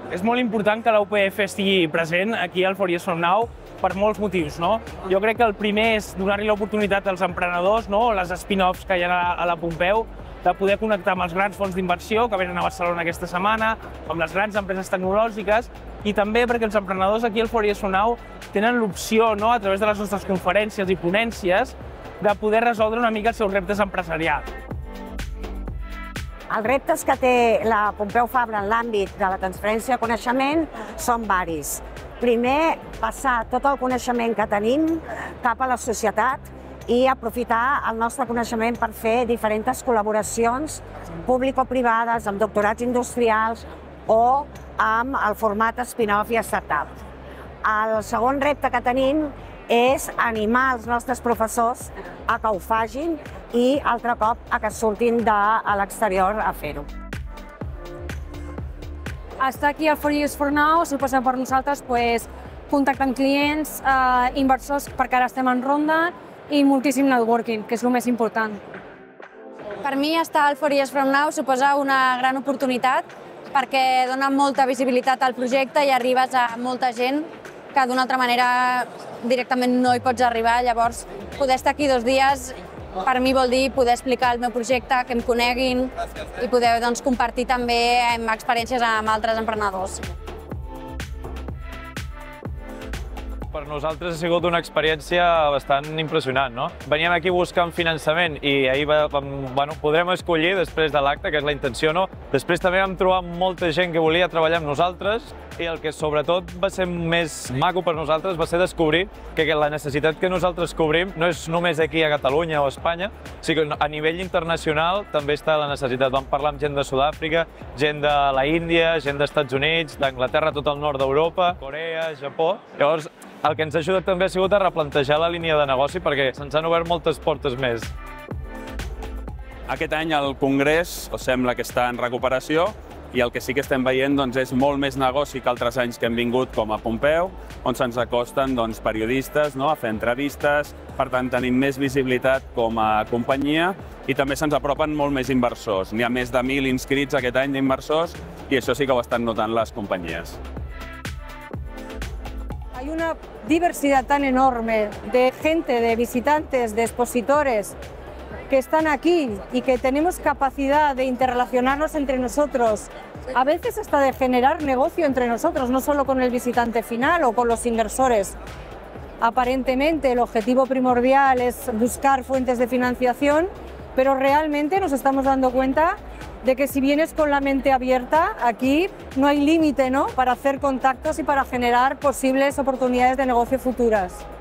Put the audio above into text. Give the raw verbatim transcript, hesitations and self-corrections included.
És molt important que la U P F estigui present aquí al Four Years From Now per molts motius, no? Jo crec que el primer és donar-li l'oportunitat als emprenedors, no? Les spin-offs que hi ha a la Pompeu, de poder connectar amb els grans fons d'inversió que venen a Barcelona aquesta setmana, amb les grans empreses tecnològiques, i també perquè els emprenedors aquí al Four Years From Now tenen l'opció, no?, a través de les nostres conferències i ponències, de poder resoldre una mica els seus reptes empresarials. Els reptes que té la Pompeu Fabra en l'àmbit de la transferència de coneixement són varis. Primer, passar tot el coneixement que tenim cap a la societat i aprofitar el nostre coneixement per fer diferents col·laboracions público-privades, amb doctorats industrials o amb el format spin-off i startup. El segon repte que tenim és animar els nostres professors a que ho facin i, altre cop, a que surtin de l'exterior a fer-ho. Estar aquí al Four Years From Now suposa per nosaltres pues, contactar amb clients, eh, inversors, perquè ara estem en ronda, i moltíssim networking, que és el més important. Per mi, estar al Four Years From Now suposa una gran oportunitat perquè dona molta visibilitat al projecte i arribes a molta gent que d'una altra manera directament no hi pots arribar. Llavors, poder estar aquí dos dies per mi vol dir poder explicar el meu projecte, que em coneguin i poder doncs, compartir també experiències amb altres emprenedors. Per nosaltres ha sigut una experiència bastant impressionant, no? Veníem aquí buscant finançament i ahir vam, bueno, podrem escollir després de l'acte, que és la intenció, no? Després també vam trobar molta gent que volia treballar amb nosaltres i el que sobretot va ser més maco per nosaltres va ser descobrir que la necessitat que nosaltres cobrim no és només aquí a Catalunya o a Espanya, sinó que a nivell internacional també està la necessitat. Vam parlar amb gent de Sud-àfrica, gent de la Índia, gent dels Estats Units, d'Anglaterra, tot el nord d'Europa, Corea, Japó. Llavors, el que ens ha ajudat també ha sigut a replantejar la línia de negoci perquè se'ns han obert moltes portes més. Aquest any el Congrés sembla que està en recuperació i el que sí que estem veient doncs, és molt més negoci que altres anys que hem vingut com a Pompeu, on se'ns acosten doncs, periodistes, no?, a fer entrevistes, per tant tenim més visibilitat com a companyia i també se'ns apropen molt més inversors. N'hi ha més de mil inscrits aquest any d'inversors i això sí que ho estan notant les companyies. Hay una diversidad tan enorme de gente, de visitantes, de expositores que están aquí y que tenemos capacidad de interrelacionarnos entre nosotros, a veces hasta de generar negocio entre nosotros, no solo con el visitante final o con los inversores. Aparentemente el objetivo primordial es buscar fuentes de financiación, pero realmente nos estamos dando cuenta de que si vienes con la mente abierta, aquí no hay límite, ¿no?, para hacer contactos y para generar posibles oportunidades de negocio futuras.